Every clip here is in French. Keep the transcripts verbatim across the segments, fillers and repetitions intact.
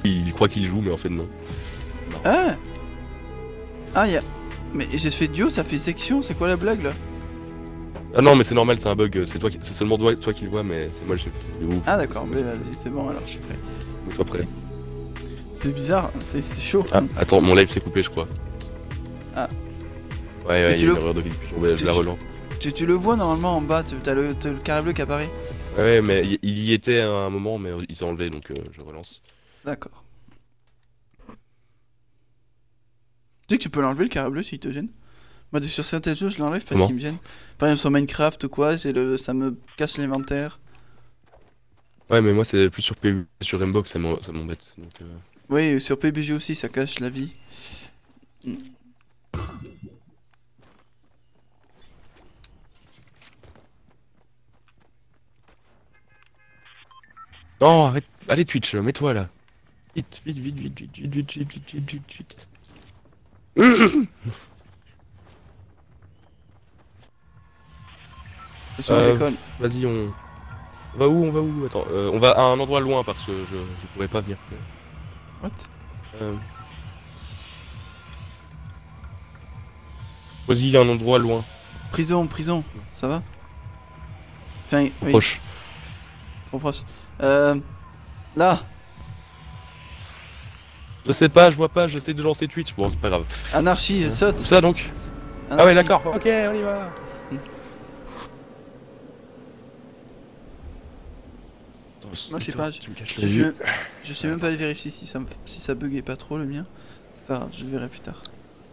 il croit qu'il joue, mais en fait non. C'est marrant. Ah Ah, y'a... Mais j'ai fait duo, ça fait section, c'est quoi la blague là? Ah non, mais c'est normal, c'est un bug, c'est toi qui... c'est seulement toi, toi qui le vois, mais c'est moi le chef. Ah d'accord, mais vas-y, c'est bon alors, je suis prêt. Toi prêt. C'est bizarre, c'est chaud. Ah, attends, mon live s'est coupé, je crois. Ah. Ouais, ouais, il y a le... une erreur de diffusion, je tu, la tu... relance. Tu, tu le vois normalement en bas, t'as le, le carré bleu qui apparaît. Ouais, mais il, il y était à un moment, mais il s'est enlevé, donc euh, je relance. D'accord. Tu sais que tu peux l'enlever le carré bleu s'il te gêne. Moi sur certains jeux je l'enlève parce qu'il me gêne. Par exemple sur Minecraft ou quoi, le... ça me cache l'inventaire. Ouais, mais moi c'est plus sur P U, sur Rainbow que ça m'embête. Donc, euh... Oui, sur P U B G aussi ça cache la vie. Non, arrête, allez Twitch, mets-toi là. Vite, vite, vite, vite, vite, vite, vite, vite, vite, vite, vite, vite. Euh, Vas-y, on... on va où, on va où? Attends, euh, on va à un endroit loin parce que je, je pourrais pas venir. What? Euh... Vas-y, un endroit loin. Prison, prison, ça va? Enfin, Trop oui. proche. Trop proche. Euh... Là. Je sais pas, je vois pas, j'essaie de lancer Twitch. Bon, c'est pas grave. Anarchie, euh, saute. Ça donc. Anarchie. Ah ouais, d'accord. Ok, on y va. Moi je sais pas, je, je, je, je sais même pas aller vérifier si ça, si ça buguait pas trop le mien. C'est pas grave, je verrai plus tard.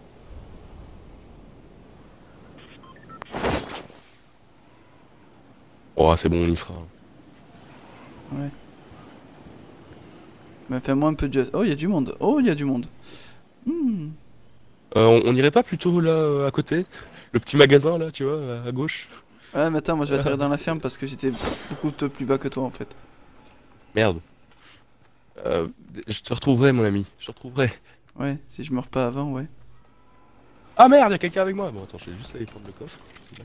Oh c'est bon, on y sera. Ouais. Mais fais-moi un peu de... Oh, il y a du monde. Oh, il y a du monde. Hmm. Euh, on, on irait pas plutôt là, euh, à côté? Le petit magasin là, tu vois, à gauche? Ouais, mais attends, moi je vais atterrir dans la ferme parce que j'étais beaucoup plus bas que toi en fait. Merde. Euh, je te retrouverai, mon ami. Je te retrouverai. Ouais, si je meurs pas avant, ouais. Ah merde, y'a quelqu'un avec moi. Bon, attends, je vais juste aller prendre le coffre.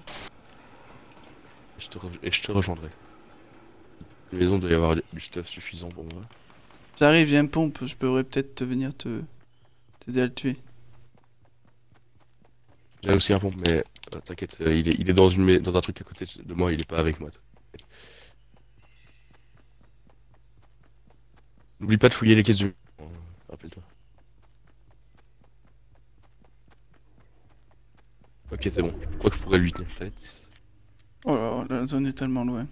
Et je te, re... Et je te rejoindrai. La maison doit y avoir du stuff suffisant pour moi. J'arrive, j'ai un pompe, je pourrais peut-être te venir te t'aider à le tuer. J'ai aussi un pompe, mais euh, t'inquiète, euh, il, est, il est dans une dans un truc à côté de moi, il est pas avec moi. N'oublie pas de fouiller les caisses du... Euh, Rappelle-toi. Ok, c'est bon. Je crois que je pourrais lui tenir tête. Oh là, la zone est tellement loin.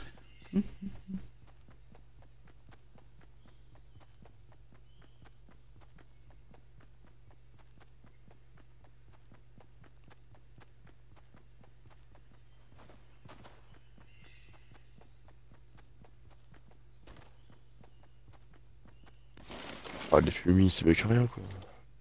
Ah, les fumis, c'est mieux que rien, quoi.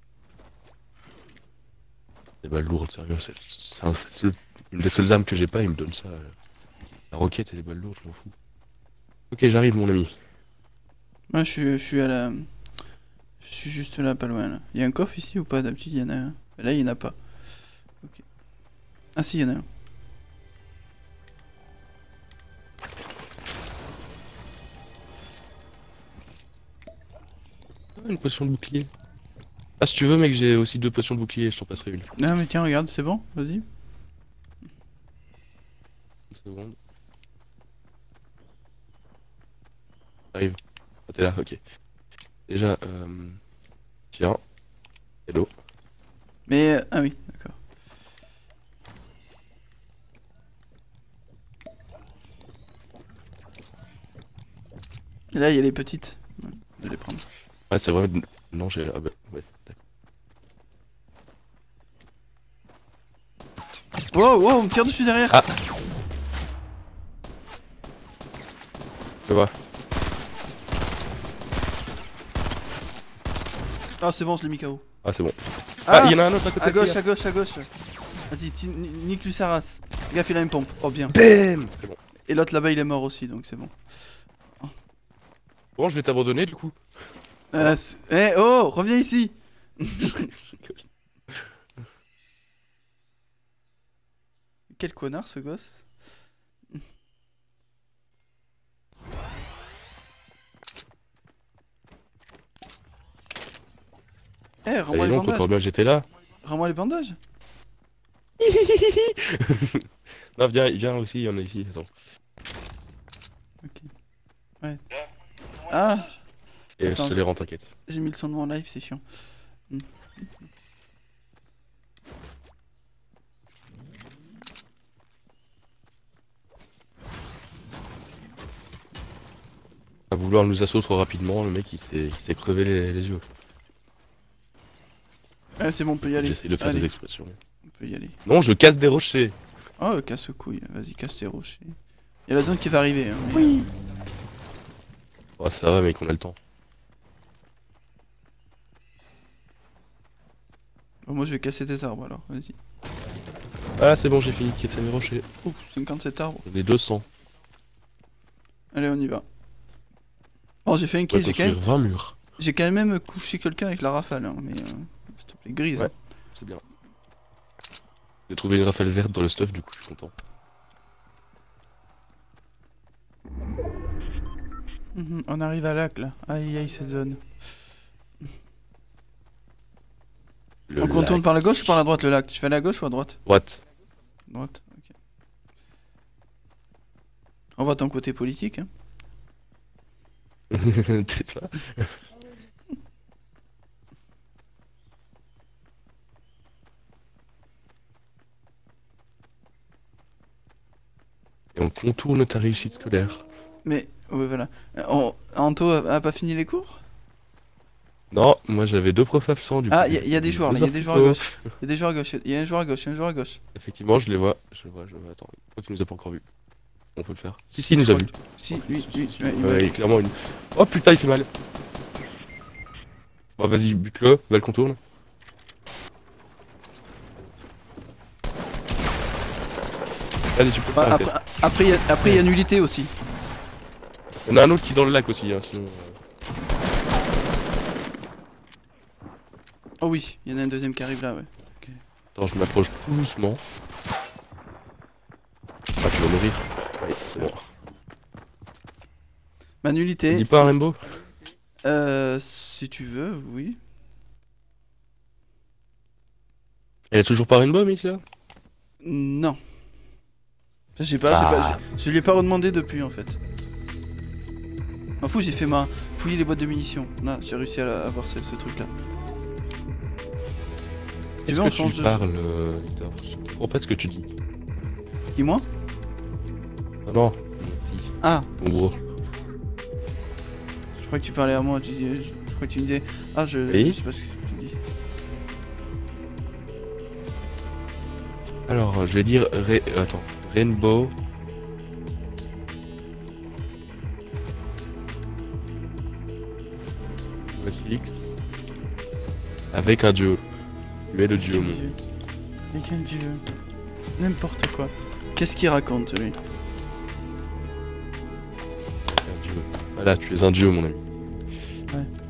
Des balles lourdes, sérieux, c'est une des seules armes que j'ai pas, il me donne ça. La roquette et les balles lourdes, je m'en fous. Ok, j'arrive, mon ami. Moi, je suis, je suis à la... Je suis juste là, pas loin, là. Il y a un coffre ici ou pas? D'habitude, il y en a un. Mais là, il y en a pas. Ok. Ah si, il y en a un. Une potion de bouclier. Ah, si tu veux, mec, j'ai aussi deux potions de bouclier, je t'en passerai une. Ah mais tiens, regarde, c'est bon, vas-y. Une seconde. Arrive. Ah, t'es là, ok. Déjà, euh... tiens. Hello. Mais... Euh, ah oui, d'accord. Et là, il y a les petites. Ouais, je vais les prendre. Ouais, c'est vrai, non, j'ai... Ah bah, ouais, d'accord. Wow, wow, on me tire dessus derrière. Ah. Je vois. Ah c'est bon, je l'ai mis K O. Ah, c'est bon. Ah, ah, il y en a un autre à côté. À gauche, à gauche, à gauche. Vas-y, nique-lui sa race. Gaffe, il a une pompe. Oh bien. Bam. C'est bon. Et l'autre là-bas, il est mort aussi, donc c'est bon. Oh. Bon, je vais t'abandonner, du coup. Euh, eh oh, reviens ici. Quel connard ce gosse. Eh, Allez rends-moi les donc, bandages. encore bien j'étais là. Rends-moi les bandages. Non, viens, viens aussi, il y en a ici, attends. Ok. Ouais. Ah, Et Attends, je te les rends, t'inquiète. j'ai mis le son de mon live, c'est chiant. Hmm. À vouloir nous assaut trop rapidement, le mec il s'est il s'est crevé les, les yeux. Ah, c'est bon, on peut y aller. J'essaie de faire Allez, des expressions. on peut y aller. Non, je casse des rochers. Oh, casse-couille, vas-y, casse tes rochers. Y'a la zone qui va arriver. Hein, mais... Oui. Oh, ça va, mec, on a le temps. Bon, moi je vais casser des arbres alors, vas-y. Ah, c'est bon, j'ai fini de casser mes rochers. Ouf, cinquante-sept arbres. J'en ai deux cents. Allez, on y va. Oh, j'ai fait un On va kill, j'ai quand, construire même... vingt murs. j'ai quand même couché quelqu'un avec la rafale, hein, mais... Euh... S'il te plaît, grise. Ouais. C'est bien. J'ai trouvé une rafale verte dans le stuff, du coup, je suis content. Mhm, on arrive à lac là. Aïe aïe, cette zone. Le On contourne lac. par la gauche ou par la droite le lac? Tu fais à la gauche ou à droite? Droite. Droite, ok. On voit ton côté politique, hein. Tais-toi. Et on contourne ta réussite scolaire. Mais, ouais, voilà. Euh, on- Anto a, a pas fini les cours? Non, moi j'avais deux profs absents du coup. Ah, il y, a- y a des joueurs là, il y a des joueurs à infos. gauche. Il y a des joueurs à gauche, il y a un joueur à gauche, il y a un joueur à gauche. Effectivement, je les vois. Je le vois, je le vois. Attends, pourquoi tu nous as pas encore vu? On peut le faire. Si, si, il nous Je a crois vu. que- Si, lui, lui, Si, ouais, il m'a ouais, vu. clairement une. Oh putain, il fait mal. Bon, vas-y, bute-le, va le contourne. Allez, tu peux Ouais, pas. après, après, il y a- après, il y a nullité aussi. Il y en a un autre qui est dans le lac aussi, hein, sinon. euh, Oh oui, il y en a un deuxième qui arrive là, ouais. Attends, je m'approche tout doucement. Ah, tu vas mourir. Oui, c'est bon. Ma Tu nullité. dis pas un Rainbow? Euh, si tu veux, oui. Elle est toujours pas Rainbow, Miss là? Non. J'ai pas, j'ai Ah. pas, je, je lui ai pas redemandé depuis en fait. M'en fous, j'ai fait ma fouiller les boîtes de munitions. Là, j'ai réussi à la- avoir ce, ce truc là. Si tu Est-ce veux, on que change tu de. parles, euh, Victor? Je comprends pas ce que tu dis. Qui, moi? Ah non, mon petit. Ah, Mon gros. je crois que tu parlais à moi. Tu dis, je, je crois que tu me disais. Ah, je, Oui. je sais pas ce que tu dis. Alors, je vais dire. Ra- euh, Attends. Rainbow. Six. Avec un duo. Tu es le duo, mon. Dieu. Mais quel dieu. N'importe quoi. Qu'est-ce qu'il raconte lui? Un duo. Voilà, tu es un duo, mon ami. Ouais.